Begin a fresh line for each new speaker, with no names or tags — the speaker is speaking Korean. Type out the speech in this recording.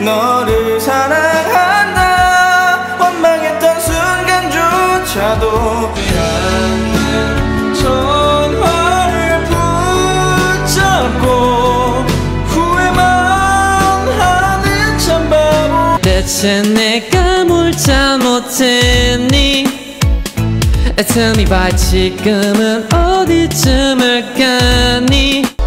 너를 사랑한다 원망했던 순간조차도 나는 전화를 붙잡고 후회만 하는 참 바보.
대체 내가 뭘 잘못했니? Tell me why 지금은 어디쯤을 가니?